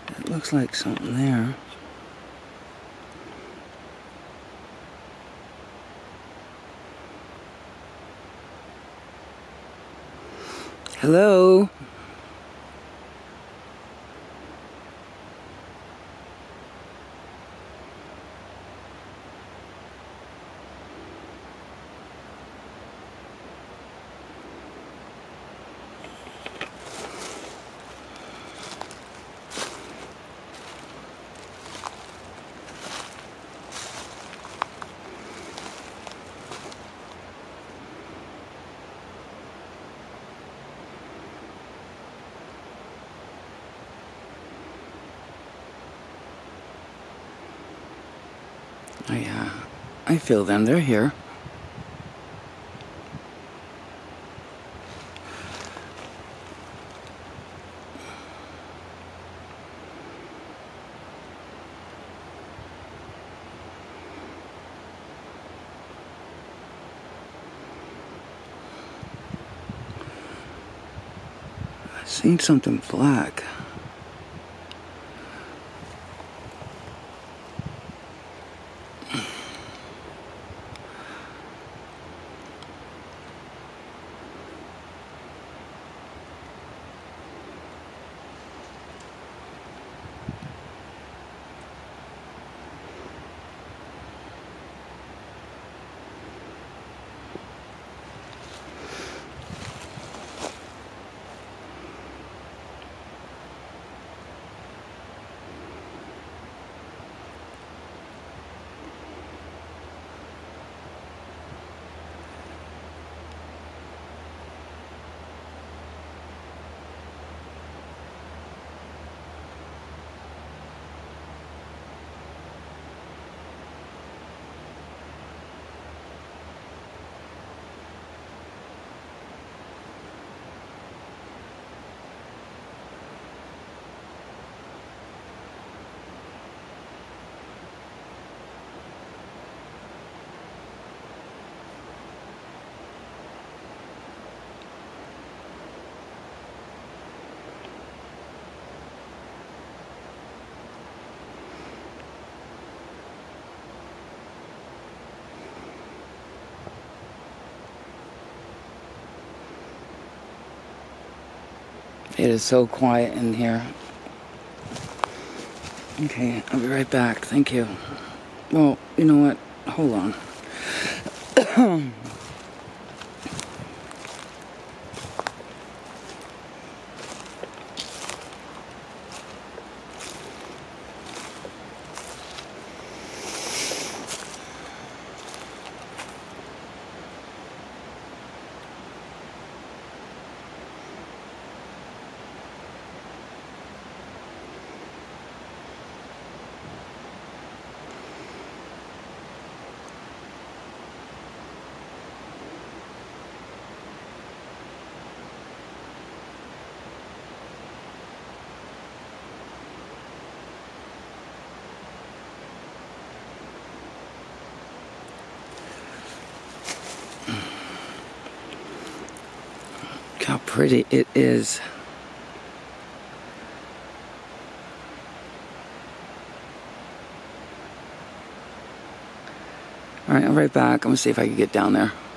It looks like something there. Hello? I feel them. They're here. I seen something black. It is so quiet in here. Okay, I'll be right back. Thank you. Well, you know what? Hold on. How pretty it is. Alright, I'm right back. I'm gonna see if I can get down there.